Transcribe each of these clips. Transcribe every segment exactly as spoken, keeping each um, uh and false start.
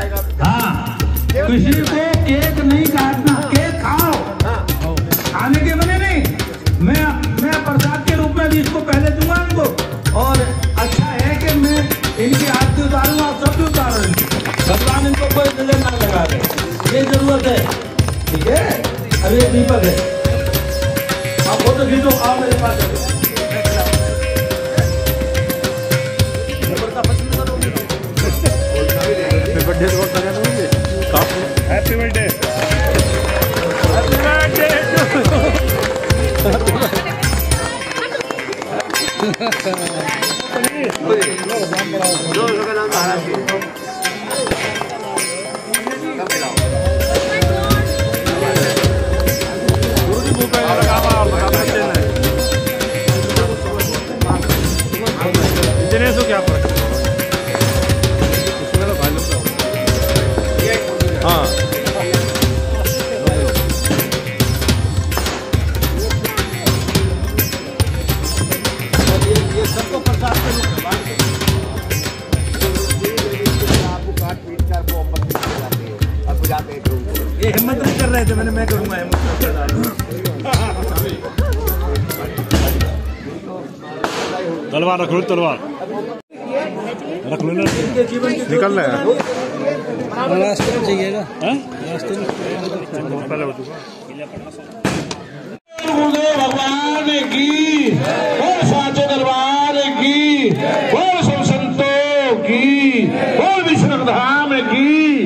हाँ, किसी को केक नहीं काटना, केक खाओ, खाने के बने नहीं। मैं मैं प्रसाद के रूप में भी इसको पहले दूंगा इनको। और अच्छा है कि मैं इनकी आरती उतारूंगा, आप सब भी उतारो इनकी, भगवान इनको कोई नजर ना लगा दे, ये जरूरत है। ठीक है, अब ये दीपक है, आप फोटो खींचो, आओ मेरे पास। Happy birthday, happy birthday. क्या फर्क हाँ ये सबको प्रसाद के रूप में आपको काट पीट कर वो अब बुझाते हैं। ये हिम्मत नहीं कर रहे थे, मैंने मैं करूंगा हिम्मत। तलवार रख लो, तलवार रख लो ना, निकल रहा है रास्ते में चाहिएगा, रास्ते में पहले हो चुका। भगवान की, बोल साचो दरबार की, बोल सब संतों की, बोल विष्णु धाम की।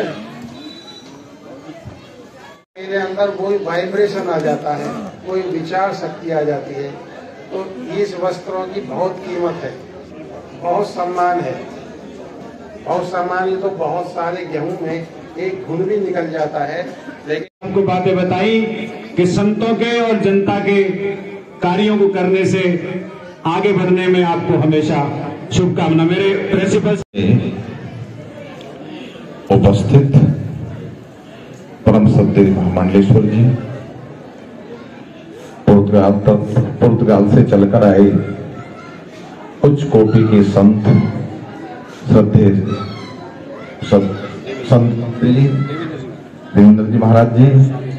मेरे अंदर कोई वाइब्रेशन आ जाता है, कोई विचार शक्ति आ जाती है, तो इस वस्त्रों की बहुत कीमत है, बहुत सम्मान है। बहुत सम्मान ही तो बहुत सारे गेहूं में एक घुन भी निकल जाता है। लेकिन आपको बातें बताई कि संतों के और जनता के कार्यों को करने से आगे बढ़ने में आपको हमेशा शुभकामना। मेरे प्रिंसिपल उपस्थित परम सत्य महामंडलेश्वर जी, पुर्तगाल पुर्तगाल से चलकर आए उच्च कोटि के संत, श्रद्धे संत जी देवेंद्र जी महाराज जी,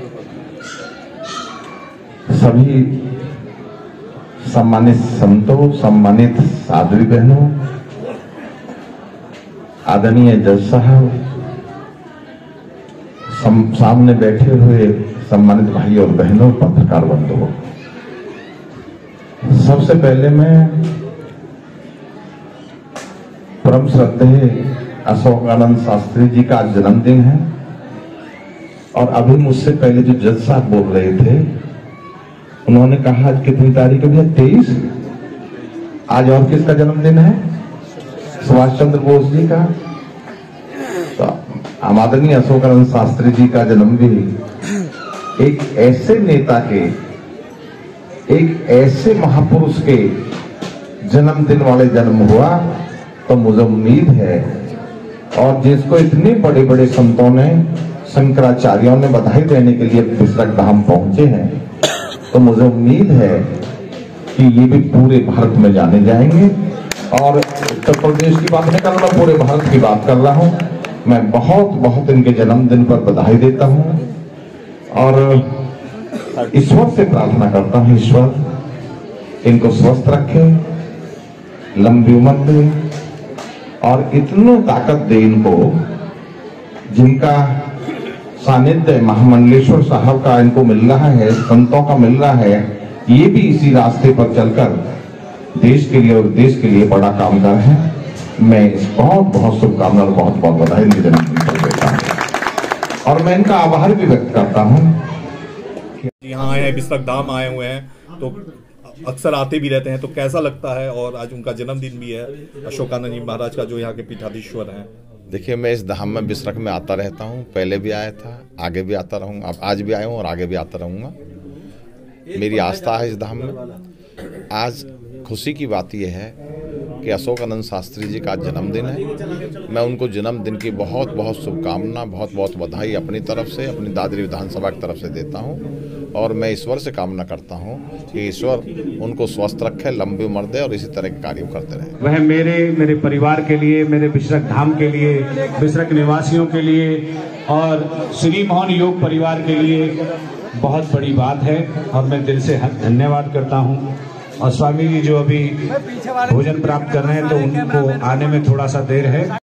सभी सम्मानित संतों, सम्मानित साध्वी बहनों, आदरणीय जज साहब, सामने बैठे हुए सम्मानित भाई और बहनों, पत्रकार बंधुओं, सबसे पहले मैं परम श्रद्धेय अशोकानंद शास्त्री जी का जन्मदिन है, और अभी मुझसे पहले जो जज साहब बोल रहे थे, उन्होंने कहा आज कितनी तारीख है भैया? तेईस। आज और किसका जन्मदिन है? सुभाष चंद्र बोस जी का। तो आदरणीय अशोकानंद शास्त्री जी का जन्म भी एक ऐसे नेता के, एक ऐसे महापुरुष के जन्मदिन वाले जन्म हुआ, तो मुझे उम्मीद है, और जिसको इतने बड़े बड़े संतों ने, शंकराचार्यों ने बधाई देने के लिए बिसरक धाम पहुंचे हैं, तो मुझे उम्मीद है कि ये भी पूरे भारत में जाने जाएंगे। और उत्तर प्रदेश की बात नहीं कर रहा, पूरे भारत की बात कर रहा हूं। मैं बहुत बहुत इनके जन्मदिन पर बधाई देता हूं, और ईश्वर से प्रार्थना करता हूं, ईश्वर इनको स्वस्थ रखे, लंबी उम्र दे, और इतनी ताकत दे इनको, जिनका सानिध्य महामंडलेश्वर साहब का इनको मिल रहा है, संतों का मिल रहा है, ये भी इसी रास्ते पर चलकर देश के लिए और देश के लिए बड़ा काम कर रहे हैं। मैं बहुत बहुत शुभकामना और बहुत बहुत बधाई इनके जन्मदिन पर देता हूँ, और मैं इनका आभार भी व्यक्त करता हूँ। यहाँ आए हैं, बिसरक धाम आए हुए हैं, तो अक्सर आते भी रहते हैं, तो कैसा लगता है? और आज उनका जन्मदिन भी है, अशोकानंद जी महाराज का, जो यहाँ के पीठाधीश्वर हैं। देखिए, मैं इस धाम में बिसरक में आता रहता हूँ, पहले भी आया था, आगे भी आता रहूँगा, आज भी आया हूँ और आगे भी आता रहूँगा। मेरी आस्था है इस धाम में। आज खुशी की बात यह है कि अशोकानंद शास्त्री जी का जन्मदिन है। मैं उनको जन्मदिन की बहुत बहुत शुभकामना, बहुत बहुत बधाई अपनी तरफ से, अपनी दादरी विधानसभा की तरफ से देता हूँ। और मैं ईश्वर से कामना करता हूँ कि ईश्वर उनको स्वस्थ रखे, लंबी उम्र दे और इसी तरह के कार्य करते रहे। वह मेरे मेरे परिवार के लिए, मेरे बिसरक धाम के लिए, बिसरक निवासियों के लिए और श्री मोहन योग परिवार के लिए बहुत बड़ी बात है और मैं दिल से धन्यवाद करता हूँ। और स्वामी जी जो अभी भोजन प्राप्त कर रहे हैं तो उनको आने में थोड़ा सा देर है।